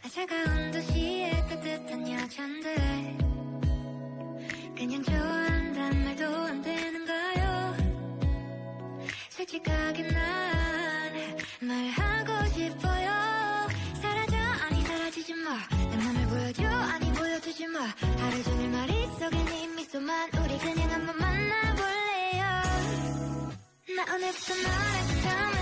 차가운 도시의 따뜻한 여잔데 그냥 좋아한단 말도 안 되는가요? 솔직하게 난 말하고 싶어요. 사라져 아니 사라지지 마. 내 맘을 보여줘 아니 보여주지 마. 하루 종일 머릿속에 네 미소만. 우리 그냥 한번 만나볼래요. 나 오늘부터 너랑 처음